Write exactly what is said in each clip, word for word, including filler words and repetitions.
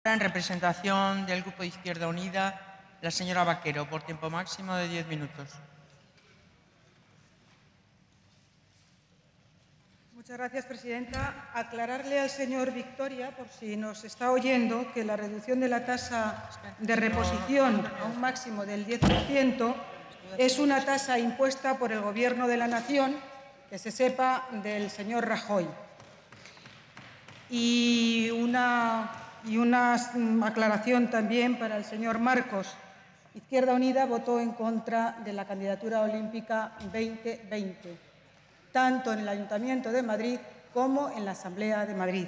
En representación del Grupo de Izquierda Unida, la señora Vaquero, por tiempo máximo de diez minutos. Muchas gracias, presidenta. Aclararle al señor Victoria, por si nos está oyendo, que la reducción de la tasa de reposición a un máximo del diez por ciento es una tasa impuesta por el Gobierno de la Nación, que se sepa, del señor Rajoy. Y una, y una aclaración también para el señor Marcos. Izquierda Unida votó en contra de la candidatura olímpica veinte veinte, tanto en el Ayuntamiento de Madrid como en la Asamblea de Madrid.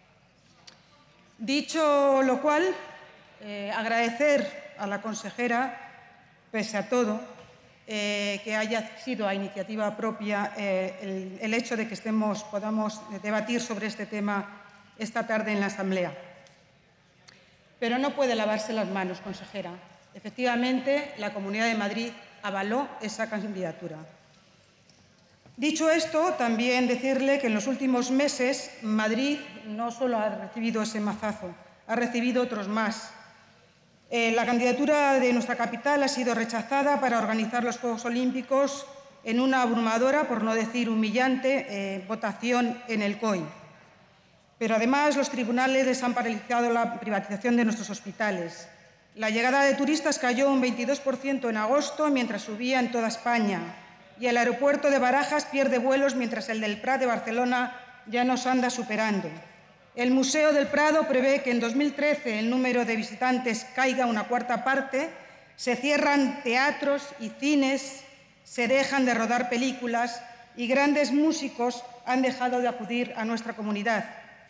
Dicho lo cual, eh, agradecer a la consejera, pese a todo, eh, que haya sido a iniciativa propia eh, el, el hecho de que estemos, podamos debatir sobre este tema esta tarde en la Asamblea. Pero no puede lavarse las manos, consejera. Efectivamente, la Comunidad de Madrid avaló esa candidatura. Dicho esto, también decirle que en los últimos meses Madrid no solo ha recibido ese mazazo, ha recibido otros más. Eh, la candidatura de nuestra capital ha sido rechazada para organizar los Juegos Olímpicos en una abrumadora, por no decir humillante, eh, votación en el C O I. Pero además los tribunales les han paralizado la privatización de nuestros hospitales. La llegada de turistas cayó un veintidós por ciento en agosto, mientras subía en toda España. Y el aeropuerto de Barajas pierde vuelos, mientras el del Prat de Barcelona ya nos anda superando. El Museo del Prado prevé que en dos mil trece el número de visitantes caiga una cuarta parte, se cierran teatros y cines, se dejan de rodar películas y grandes músicos han dejado de acudir a nuestra comunidad.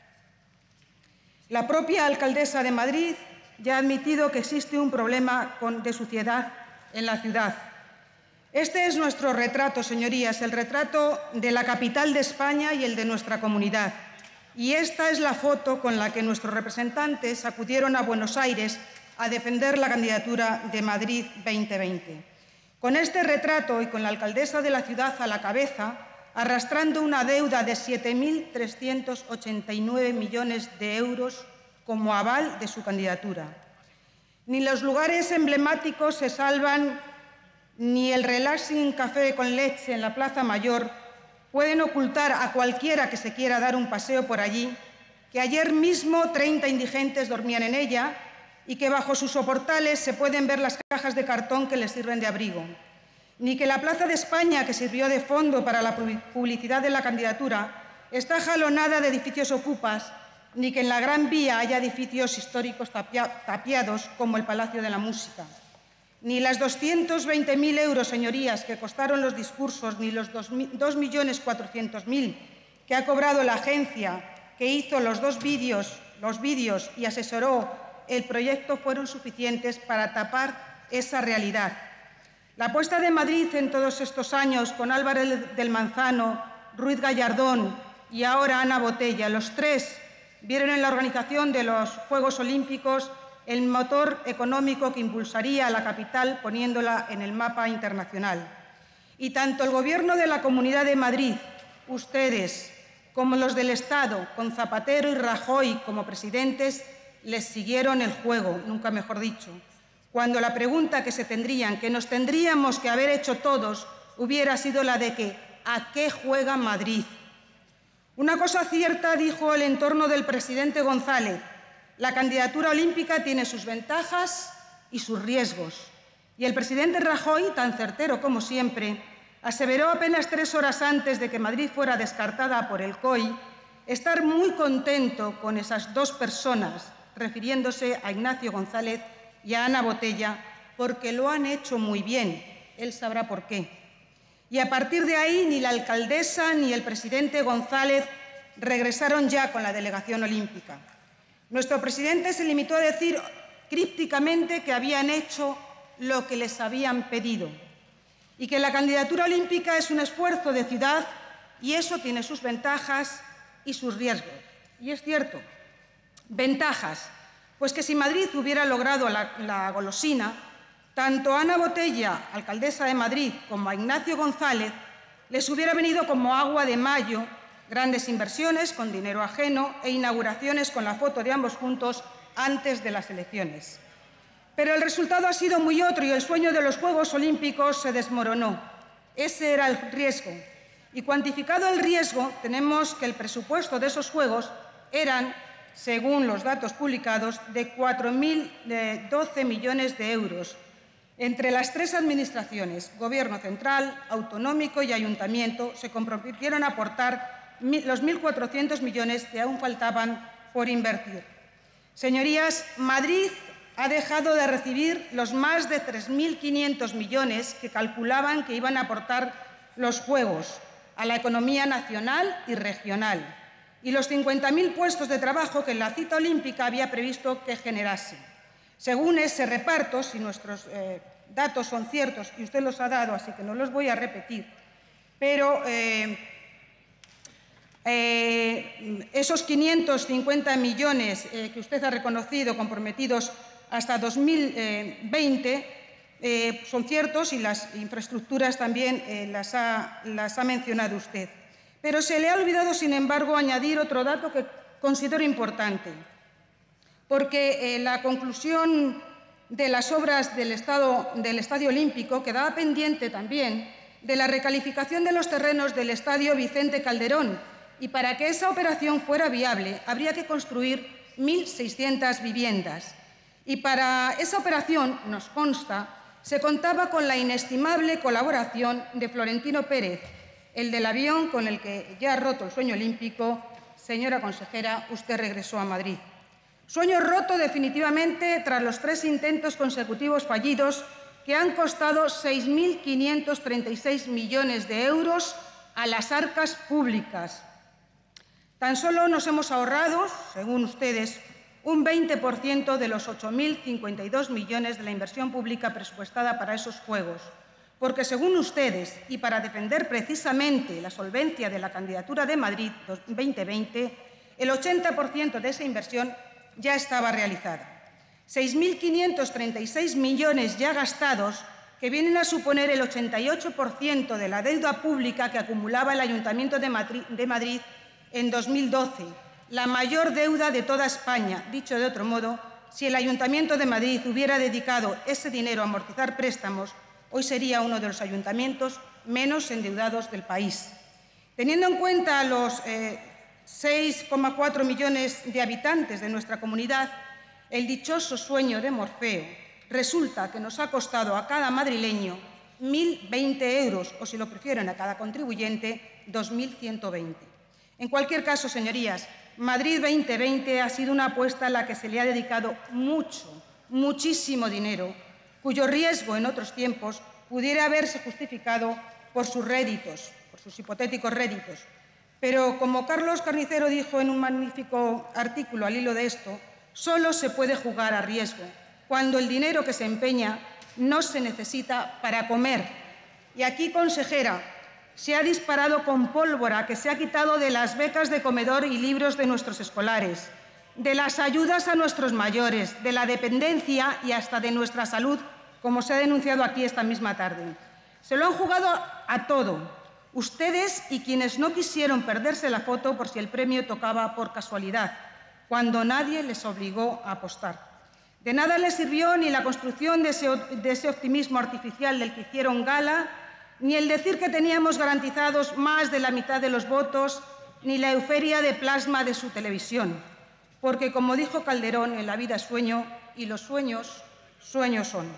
La propia alcaldesa de Madrid ya ha admitido que existe un problema de suciedad en la ciudad. Este es nuestro retrato, señorías, el retrato de la capital de España y el de nuestra comunidad. Y esta es la foto con la que nuestros representantes acudieron a Buenos Aires a defender la candidatura de Madrid veinte veinte. Con este retrato y con la alcaldesa de la ciudad a la cabeza, arrastrando una deuda de siete mil trescientos ochenta y nueve millones de euros como aval de su candidatura. Ni los lugares emblemáticos se salvan, ni el Relaxing Café con leche en la Plaza Mayor pueden ocultar a cualquiera que se quiera dar un paseo por allí que ayer mismo treinta indigentes dormían en ella y que bajo sus soportales se pueden ver las cajas de cartón que les sirven de abrigo. Ni que la Plaza de España, que sirvió de fondo para la publicidad de la candidatura, está jalonada de edificios ocupas, ni que en la Gran Vía haya edificios históricos tapia, tapiados como el Palacio de la Música. Ni las doscientos veinte mil euros, señorías, que costaron los discursos, ni los dos millones cuatrocientos mil que ha cobrado la agencia que hizo los dos vídeos, los vídeos y asesoró el proyecto fueron suficientes para tapar esa realidad. La apuesta de Madrid en todos estos años, con Álvarez del Manzano, Ruiz Gallardón y ahora Ana Botella, los tres vieron en la organización de los Juegos Olímpicos el motor económico que impulsaría a la capital poniéndola en el mapa internacional. Y tanto el Gobierno de la Comunidad de Madrid, ustedes, como los del Estado, con Zapatero y Rajoy como presidentes, les siguieron el juego, nunca mejor dicho, cuando la pregunta que se tendrían, que nos tendríamos que haber hecho todos, hubiera sido la de que ¿a qué juega Madrid? Una cosa cierta dijo el entorno del presidente González: la candidatura olímpica tiene sus ventajas y sus riesgos. Y el presidente Rajoy, tan certero como siempre, aseveró apenas tres horas antes de que Madrid fuera descartada por el C O I estar muy contento con esas dos personas, refiriéndose a Ignacio González y a Ana Botella, porque lo han hecho muy bien. Él sabrá por qué. Y a partir de ahí, ni la alcaldesa ni el presidente González regresaron ya con la delegación olímpica. Nuestro presidente se limitó a decir crípticamente que habían hecho lo que les habían pedido y que la candidatura olímpica es un esfuerzo de ciudad y eso tiene sus ventajas y sus riesgos. Y es cierto, ventajas, pues que si Madrid hubiera logrado la, la golosina, tanto a Ana Botella, alcaldesa de Madrid, como a Ignacio González, les hubiera venido como agua de mayo grandes inversiones con dinero ajeno e inauguraciones con la foto de ambos juntos antes de las elecciones. Pero el resultado ha sido muy otro y el sueño de los Juegos Olímpicos se desmoronó. Ese era el riesgo. Y cuantificado el riesgo, tenemos que el presupuesto de esos Juegos eran, según los datos publicados, de cuatro mil doce millones de euros. Entre las tres administraciones, Gobierno central, autonómico y ayuntamiento, se comprometieron a aportar los mil cuatrocientos millones que aún faltaban por invertir. Señorías, Madrid ha dejado de recibir los más de tres mil quinientos millones que calculaban que iban a aportar los Juegos a la economía nacional y regional y los cincuenta mil puestos de trabajo que la cita olímpica había previsto que generase. Según ese reparto, si nuestros eh, datos son ciertos, y usted los ha dado, así que no los voy a repetir, pero eh, eh, esos quinientos cincuenta millones eh, que usted ha reconocido comprometidos hasta dos mil veinte eh, son ciertos y las infraestructuras también eh, las, ha, las ha mencionado usted. Pero se le ha olvidado, sin embargo, añadir otro dato que considero importante, porque eh, la conclusión de las obras del, estado, del Estadio Olímpico quedaba pendiente también de la recalificación de los terrenos del Estadio Vicente Calderón, y para que esa operación fuera viable habría que construir mil seiscientas viviendas. Y para esa operación, nos consta, se contaba con la inestimable colaboración de Florentino Pérez, el del avión con el que ya ha roto el sueño olímpico. Señora consejera, usted regresó a Madrid. Sueño roto definitivamente tras los tres intentos consecutivos fallidos que han costado seis mil quinientos treinta y seis millones de euros a las arcas públicas. Tan solo nos hemos ahorrado, según ustedes, un veinte por ciento de los ocho mil cincuenta y dos millones de la inversión pública presupuestada para esos Juegos, porque según ustedes, y para defender precisamente la solvencia de la candidatura de Madrid dos mil veinte, el ochenta por ciento de esa inversión ya estaba realizada. seis mil quinientos treinta y seis millones ya gastados, que vienen a suponer el ochenta y ocho por ciento de la deuda pública que acumulaba el Ayuntamiento de Madrid, de Madrid en dos mil doce, la mayor deuda de toda España. Dicho de otro modo, si el Ayuntamiento de Madrid hubiera dedicado ese dinero a amortizar préstamos, hoy sería uno de los ayuntamientos menos endeudados del país. Teniendo en cuenta los eh, seis coma cuatro millones de habitantes de nuestra comunidad, el dichoso sueño de Morfeo resulta que nos ha costado a cada madrileño mil veinte euros, o si lo prefieren a cada contribuyente, dos mil ciento veinte. En cualquier caso, señorías, Madrid dos mil veinte ha sido una apuesta a la que se le ha dedicado mucho, muchísimo dinero, cuyo riesgo en otros tiempos pudiera haberse justificado por sus réditos, por sus hipotéticos réditos. Pero, como Carlos Carnicero dijo en un magnífico artículo al hilo de esto, solo se puede jugar a riesgo cuando el dinero que se empeña no se necesita para comer. Y aquí, consejera, se ha disparado con pólvora que se ha quitado de las becas de comedor y libros de nuestros escolares, de las ayudas a nuestros mayores, de la dependencia y hasta de nuestra salud, como se ha denunciado aquí esta misma tarde. Se lo han jugado a todo, ustedes y quienes no quisieron perderse la foto por si el premio tocaba por casualidad, cuando nadie les obligó a apostar. De nada les sirvió ni la construcción de ese, de ese optimismo artificial del que hicieron gala, ni el decir que teníamos garantizados más de la mitad de los votos, ni la euforia de plasma de su televisión. Porque, como dijo Calderón, en la vida es sueño y los sueños, sueños son.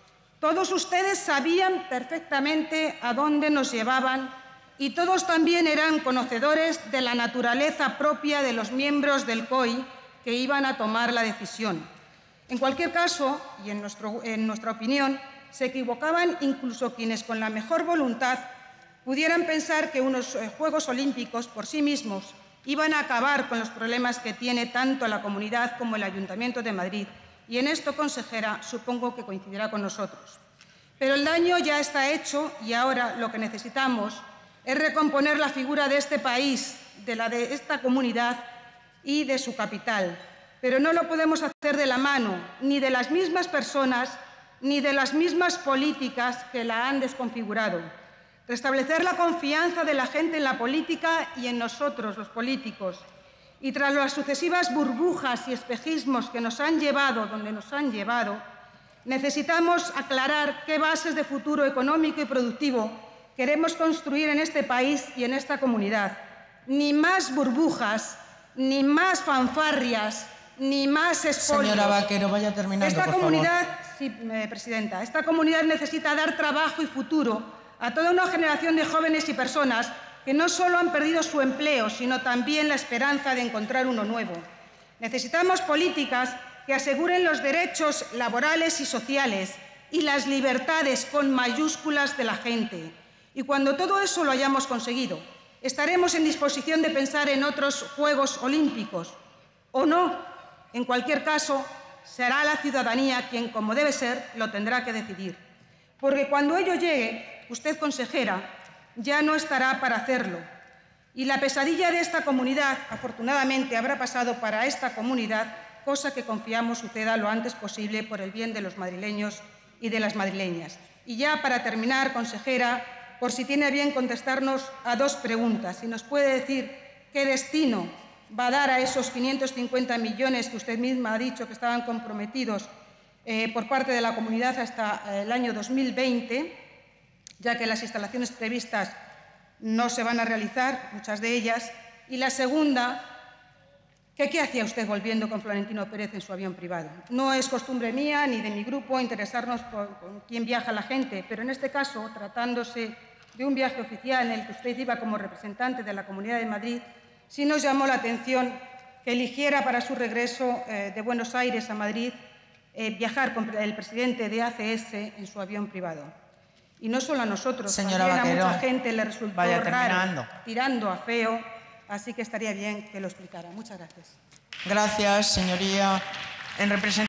Todos ustedes sabían perfectamente a dónde nos llevaban y todos también eran conocedores de la naturaleza propia de los miembros del C O I que iban a tomar la decisión. En cualquier caso, y en, nuestro, en nuestra opinión, se equivocaban incluso quienes con la mejor voluntad pudieran pensar que unos eh, Juegos Olímpicos por sí mismos iban a acabar con los problemas que tiene tanto la comunidad como el Ayuntamiento de Madrid. Y en esto, consejera, supongo que coincidirá con nosotros. Pero el daño ya está hecho y ahora lo que necesitamos es recomponer la figura de este país, de la de esta comunidad y de su capital. Pero no lo podemos hacer de la mano ni de las mismas personas ni de las mismas políticas que la han desconfigurado. Restablecer la confianza de la gente en la política y en nosotros, los políticos, Y tras las sucesivas burbujas y espejismos que nos han llevado donde nos han llevado, necesitamos aclarar qué bases de futuro económico y productivo queremos construir en este país y en esta comunidad. Ni más burbujas, ni más fanfarrias, ni más espolios. Señora Vaquero, vaya terminando, esta por comunidad, favor. Sí, eh, Presidenta, esta comunidad necesita dar trabajo y futuro a toda una generación de jóvenes y personas que no solo han perdido su empleo, sino también la esperanza de encontrar uno nuevo. Necesitamos políticas que aseguren los derechos laborales y sociales y las libertades con mayúsculas de la gente. Y cuando todo eso lo hayamos conseguido, estaremos en disposición de pensar en otros Juegos Olímpicos. O no, en cualquier caso, será la ciudadanía quien, como debe ser, lo tendrá que decidir. Porque cuando ello llegue, usted, consejera, ya no estará para hacerlo. Y la pesadilla de esta comunidad, afortunadamente, habrá pasado para esta comunidad, cosa que confiamos suceda lo antes posible por el bien de los madrileños y de las madrileñas. Y ya para terminar, consejera, por si tiene a bien contestarnos a dos preguntas. Si nos puede decir qué destino va a dar a esos quinientos cincuenta millones que usted misma ha dicho que estaban comprometidos eh, por parte de la comunidad hasta el año dos mil veinte, ya que las instalaciones previstas no se van a realizar, muchas de ellas. Y la segunda, que ¿qué hacía usted volviendo con Florentino Pérez en su avión privado? No es costumbre mía ni de mi grupo interesarnos por con quién viaja la gente, pero en este caso, tratándose de un viaje oficial en el que usted iba como representante de la Comunidad de Madrid, sí nos llamó la atención que eligiera para su regreso eh, de Buenos Aires a Madrid eh, viajar con el presidente de A C S en su avión privado. Y no solo a nosotros, Señora también Vaquero, a mucha gente le resultó vaya raro, terminando. tirando a feo, así que estaría bien que lo explicara. Muchas gracias. Gracias, señoría. En representación